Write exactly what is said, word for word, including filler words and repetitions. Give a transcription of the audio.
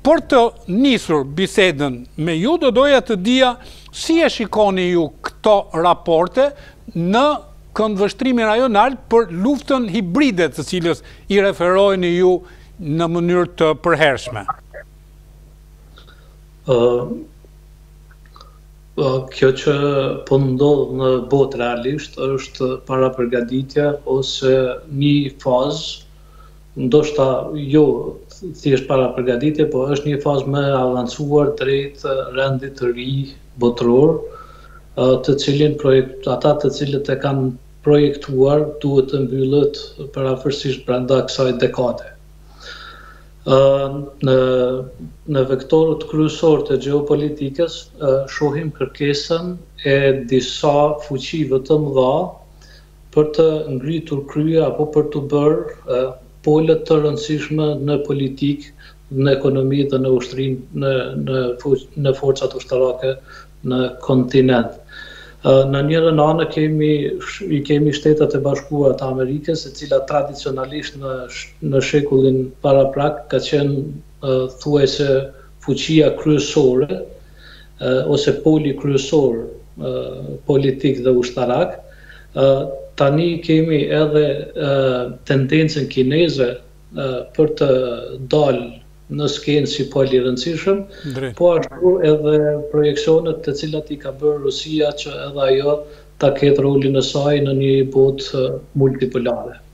për të nisur bisedën me ju, do doja të dija si e shikoni ju këto raporte në këndvështrimin rajonal për luftën hibride të cilës i referojnë ju në mënyrë të përhershme. Uh, uh, kjo që po ndodh në botë realisht është para përgatitja ose një fazë, ndoshta jo thjesht para përgatitje, po është një fazë më avancuar drejt rendit të ri botëror, të cilin projekt, ata të cilët e kanë projektuar duhet të mbyllet parafërsisht brenda kësaj dekade. Në, në vektorët kryesorë të gjeopolitikës shohim kërkesën e disa fuqive të mëdha për të ngritur krye apo për të bërë polët të rëndësishme në politikë, në ekonomi dhe në ushtrim, në, në, në forcat ushtarake në kontinent. Në njërën anë kemi, i kemi Shtetet e Bashkuara të Amerikës, e cila tradicionalisht në, në shekullin paraprak ka qenë uh, thuajse fuqia kryesore, uh, ose poli kryesor uh, politik dhe ushtarak. Uh, tani kemi edhe uh, tendencën kineze uh, për të dalë në skenë si poli rëndësishëm, po ashtu edhe projeksionet të cilat i ka bërë Rusia që edhe ajo ta ketë rolin e saj në një botë multipolare.